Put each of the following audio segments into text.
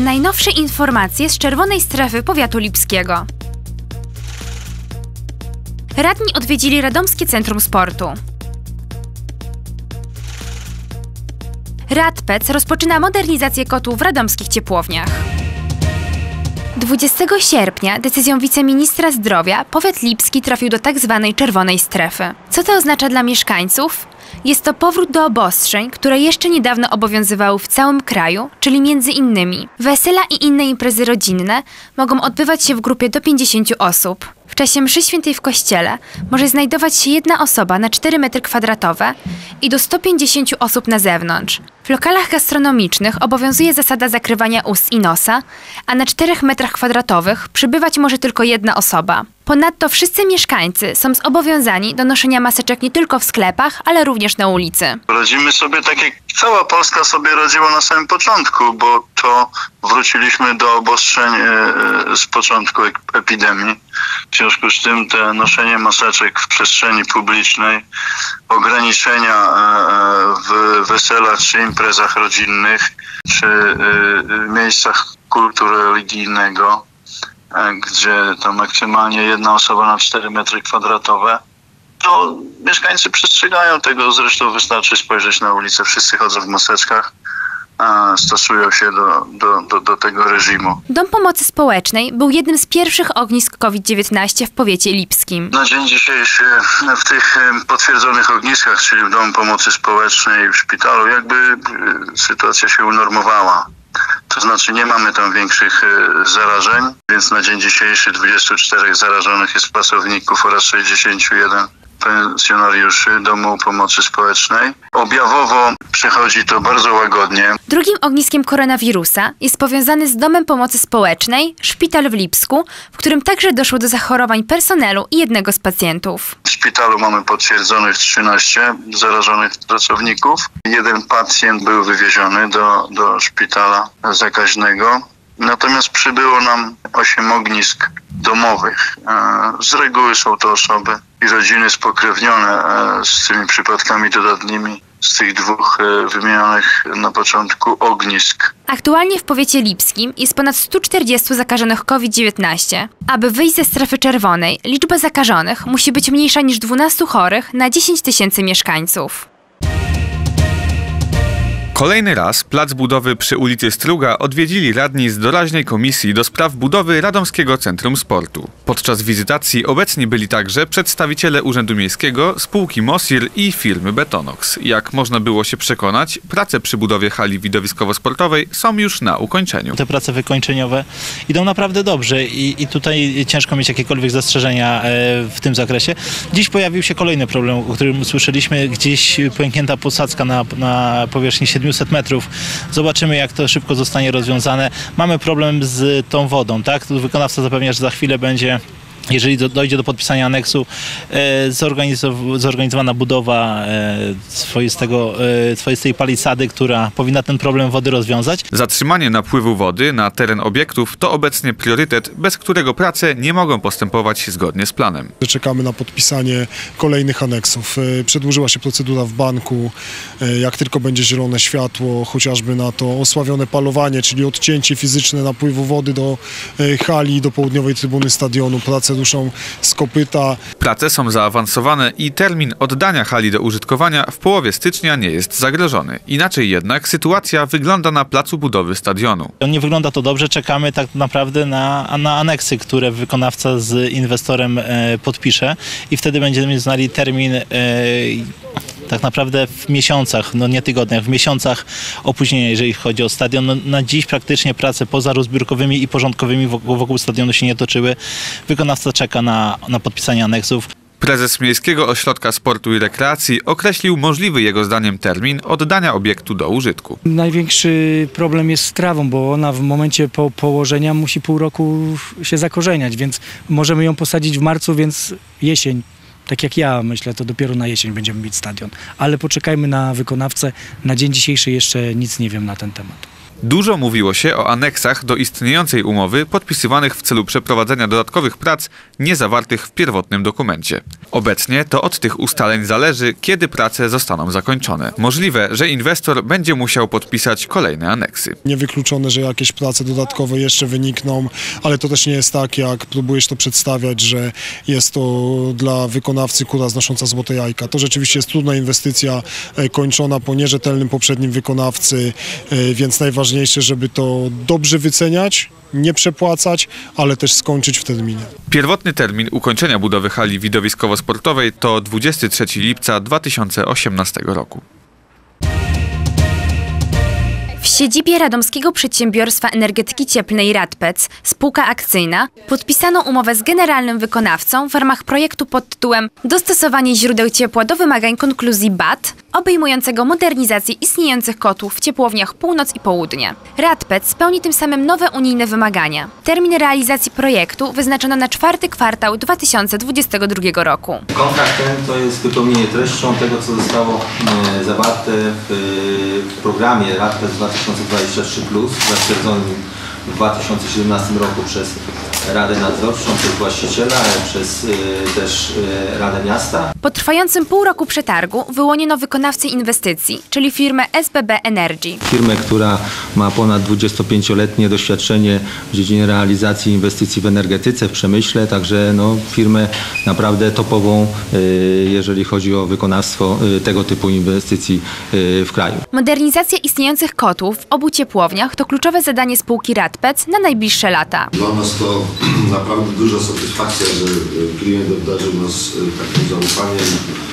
Najnowsze informacje z czerwonej strefy powiatu lipskiego. Radni odwiedzili Radomskie Centrum Sportu. Radpec rozpoczyna modernizację kotłów w radomskich ciepłowniach. 20 sierpnia decyzją wiceministra zdrowia powiat lipski trafił do tzw. czerwonej strefy. Co to oznacza dla mieszkańców? Jest to powrót do obostrzeń, które jeszcze niedawno obowiązywały w całym kraju, czyli między innymi wesela i inne imprezy rodzinne mogą odbywać się w grupie do 50 osób. W czasie mszy świętej w kościele może znajdować się jedna osoba na 4 m² i do 150 osób na zewnątrz. W lokalach gastronomicznych obowiązuje zasada zakrywania ust i nosa, a na 4 m² przybywać może tylko jedna osoba. Ponadto wszyscy mieszkańcy są zobowiązani do noszenia maseczek nie tylko w sklepach, ale również na ulicy. Radzimy sobie tak jak cała Polska sobie radziła na samym początku, bo to wróciliśmy do obostrzeń z początku epidemii. W związku z tym te noszenie maseczek w przestrzeni publicznej, ograniczenia w weselach czy imprezach rodzinnych, czy miejscach kultu religijnego, gdzie to maksymalnie jedna osoba na 4 m², to mieszkańcy przestrzegają tego. Zresztą wystarczy spojrzeć na ulicę, wszyscy chodzą w maseczkach, stosują się do tego reżimu. Dom Pomocy Społecznej był jednym z pierwszych ognisk COVID-19 w powiecie lipskim. Na dzień dzisiejszy w tych potwierdzonych ogniskach, czyli w Domu Pomocy Społecznej, w szpitalu, jakby sytuacja się unormowała. To znaczy nie mamy tam większych zarażeń, więc na dzień dzisiejszy 24 zarażonych jest pracowników oraz 61 pensjonariuszy Domu Pomocy Społecznej. Objawowo przechodzi to bardzo łagodnie. Drugim ogniskiem koronawirusa jest powiązany z Domem Pomocy Społecznej szpital w Lipsku, w którym także doszło do zachorowań personelu i jednego z pacjentów. W szpitalu mamy potwierdzonych 13 zarażonych pracowników. Jeden pacjent był wywieziony do szpitala zakaźnego. Natomiast przybyło nam 8 ognisk domowych. Z reguły są to osoby i rodziny spokrewnione z tymi przypadkami dodatnimi z tych dwóch wymienionych na początku ognisk. Aktualnie w powiecie lipskim jest ponad 140 zakażonych COVID-19. Aby wyjść ze strefy czerwonej, liczba zakażonych musi być mniejsza niż 12 chorych na 10 000 mieszkańców. Kolejny raz plac budowy przy ulicy Struga odwiedzili radni z doraźnej komisji do spraw budowy Radomskiego Centrum Sportu. Podczas wizytacji obecni byli także przedstawiciele Urzędu Miejskiego, spółki Mosir i firmy Betonox. Jak można było się przekonać, prace przy budowie hali widowiskowo-sportowej są już na ukończeniu. Te prace wykończeniowe idą naprawdę dobrze i tutaj ciężko mieć jakiekolwiek zastrzeżenia w tym zakresie. Dziś pojawił się kolejny problem, o którym słyszeliśmy, gdzieś pęknięta posadzka na powierzchni 700 metrów. Zobaczymy, jak to szybko zostanie rozwiązane. Mamy problem z tą wodą, tak? Wykonawca zapewnia, że za chwilę będzie, jeżeli dojdzie do podpisania aneksu, zorganizowana budowa swoistej palisady, która powinna ten problem wody rozwiązać. Zatrzymanie napływu wody na teren obiektów to obecnie priorytet, bez którego prace nie mogą postępować zgodnie z planem. Czekamy na podpisanie kolejnych aneksów. Przedłużyła się procedura w banku. Jak tylko będzie zielone światło, chociażby na to osławione palowanie, czyli odcięcie fizyczne napływu wody do hali, do południowej trybuny stadionu, prace ruszą z kopyta. Prace są zaawansowane i termin oddania hali do użytkowania w połowie stycznia nie jest zagrożony. Inaczej jednak sytuacja wygląda na placu budowy stadionu. Nie wygląda to dobrze, czekamy tak naprawdę na aneksy, które wykonawca z inwestorem podpisze i wtedy będziemy znali termin tak naprawdę w miesiącach, no nie tygodniach, w miesiącach opóźnienia, jeżeli chodzi o stadion. No, na dziś praktycznie prace pozarozbiórkowymi i porządkowymi wokół stadionu się nie toczyły. Wykonawca czeka na podpisanie aneksów. Prezes Miejskiego Ośrodka Sportu i Rekreacji określił możliwy jego zdaniem termin oddania obiektu do użytku. Największy problem jest z trawą, bo ona w momencie położenia musi pół roku się zakorzeniać, więc możemy ją posadzić w marcu, więc jesień. Tak jak ja myślę, to dopiero na jesień będziemy mieć stadion. Ale poczekajmy na wykonawcę. Na dzień dzisiejszy jeszcze nic nie wiem na ten temat. Dużo mówiło się o aneksach do istniejącej umowy podpisywanych w celu przeprowadzenia dodatkowych prac nie zawartych w pierwotnym dokumencie. Obecnie to od tych ustaleń zależy, kiedy prace zostaną zakończone. Możliwe, że inwestor będzie musiał podpisać kolejne aneksy. Niewykluczone, że jakieś prace dodatkowe jeszcze wynikną, ale to też nie jest tak, jak próbujesz to przedstawiać, że jest to dla wykonawcy kura znosząca złote jajka. To rzeczywiście jest trudna inwestycja kończona po nierzetelnym poprzednim wykonawcy, więc najważniejsze, żeby to dobrze wyceniać, nie przepłacać, ale też skończyć w terminie. Pierwotny termin ukończenia budowy hali widowiskowo-sportowej to 23 lipca 2018 roku. W siedzibie radomskiego przedsiębiorstwa energetyki cieplnej Radpec, spółka akcyjna, podpisano umowę z generalnym wykonawcą w ramach projektu pod tytułem Dostosowanie źródeł ciepła do wymagań konkluzji BAT, obejmującego modernizację istniejących kotłów w ciepłowniach Północ i Południe. Radpec spełni tym samym nowe unijne wymagania. Termin realizacji projektu wyznaczono na 4. kwartał 2022 roku. Kontrakt ten to jest wypełnienie treścią tego, co zostało zawarte w programie Radpec 2023+, zatwierdzonym w 2017 roku przez Radę Nadzorczą, przez właściciela, przez też Radę Miasta. Po trwającym pół roku przetargu wyłoniono wykonawcę inwestycji, czyli firmę SBB Energy. Firmę, która ma ponad 25-letnie doświadczenie w dziedzinie realizacji inwestycji w energetyce, w przemyśle, także firmę naprawdę topową, jeżeli chodzi o wykonawstwo tego typu inwestycji w kraju. Modernizacja istniejących kotłów w obu ciepłowniach to kluczowe zadanie spółki Radpec na najbliższe lata. Dla nas to naprawdę duża satysfakcja, że klient obdarzył nas takim zaufaniem.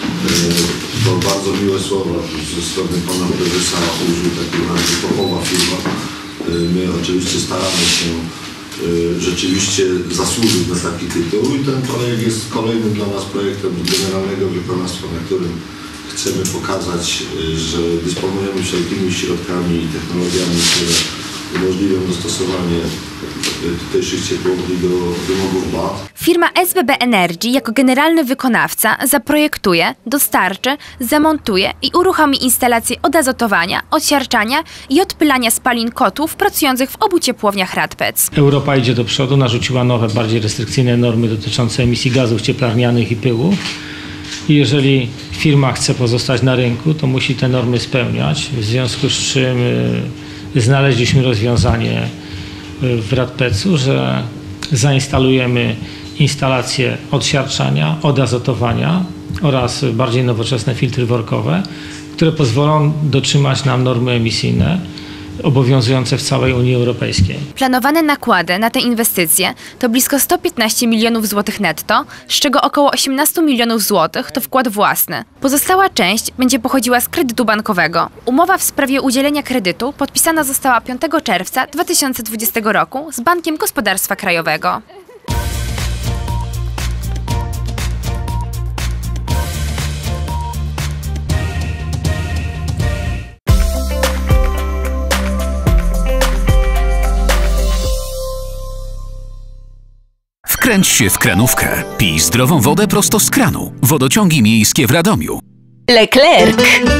To bardzo miłe słowa ze strony pana prezesa, użył takiego topowa firma. My oczywiście staramy się rzeczywiście zasłużyć na taki tytuł i ten projekt jest kolejnym dla nas projektem generalnego wykonawstwa, na którym chcemy pokazać, że dysponujemy wszelkimi środkami i technologiami, które umożliwią dostosowanie tutejszych ciepłowni do wymogów BAT. Firma SBB Energy jako generalny wykonawca zaprojektuje, dostarczy, zamontuje i uruchomi instalacje odazotowania, odsiarczania i odpylania spalin kotłów pracujących w obu ciepłowniach Radpec. Europa idzie do przodu, narzuciła nowe, bardziej restrykcyjne normy dotyczące emisji gazów cieplarnianych i pyłu. I jeżeli firma chce pozostać na rynku, to musi te normy spełniać, w związku z czym znaleźliśmy rozwiązanie w Radpecu, że zainstalujemy instalacje odsiarczania, odazotowania oraz bardziej nowoczesne filtry workowe, które pozwolą dotrzymać nam normy emisyjne obowiązujące w całej Unii Europejskiej. Planowane nakłady na te inwestycje to blisko 115 milionów złotych netto, z czego około 18 milionów złotych to wkład własny. Pozostała część będzie pochodziła z kredytu bankowego. Umowa w sprawie udzielenia kredytu podpisana została 5 czerwca 2020 roku z Bankiem Gospodarstwa Krajowego. Wkręć się w kranówkę. Pij zdrową wodę prosto z kranu. Wodociągi miejskie w Radomiu. Leclerc.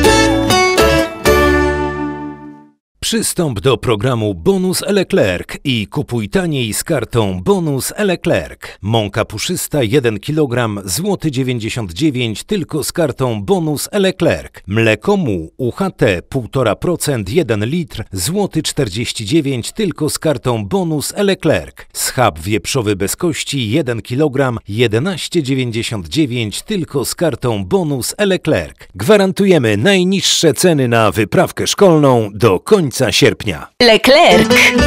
Przystąp do programu Bonus Leclerc i kupuj taniej z kartą Bonus Leclerc. Mąka puszysta 1 kg złoty 99 tylko z kartą Bonus Leclerc. Mleko mu UHT 1,5% 1 litr złoty 49 tylko z kartą Bonus Leclerc. Schab wieprzowy bez kości 1 kg 11,99 tylko z kartą Bonus Leclerc. Gwarantujemy najniższe ceny na wyprawkę szkolną do końca sierpnia. Leclerc.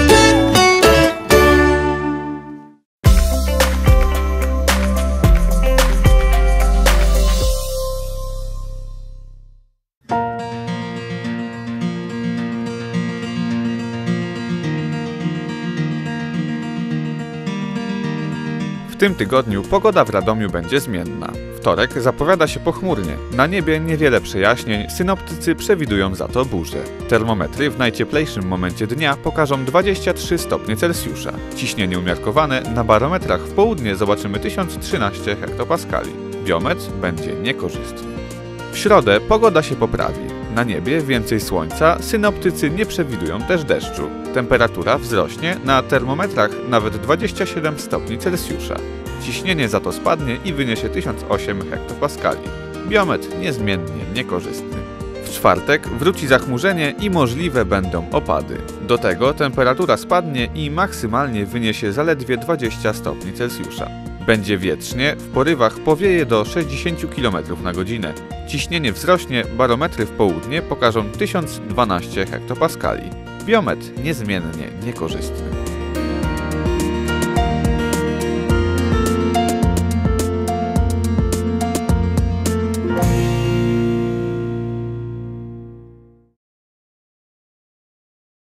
W tym tygodniu pogoda w Radomiu będzie zmienna. Wtorek zapowiada się pochmurnie. Na niebie niewiele przejaśnień, synoptycy przewidują za to burze. Termometry w najcieplejszym momencie dnia pokażą 23 stopnie Celsjusza. Ciśnienie umiarkowane, na barometrach w południe zobaczymy 1013 hektopaskali. Biometr będzie niekorzystny. W środę pogoda się poprawi. Na niebie więcej słońca, synoptycy nie przewidują też deszczu. Temperatura wzrośnie, na termometrach nawet 27 stopni Celsjusza. Ciśnienie za to spadnie i wyniesie 1008 hektopaskali. Biometr niezmiennie niekorzystny. W czwartek wróci zachmurzenie i możliwe będą opady. Do tego temperatura spadnie i maksymalnie wyniesie zaledwie 20 stopni Celsjusza. Będzie wietrznie, w porywach powieje do 60 km na godzinę. Ciśnienie wzrośnie, barometry w południe pokażą 1012 hektopaskali. Biometr niezmiennie niekorzystny.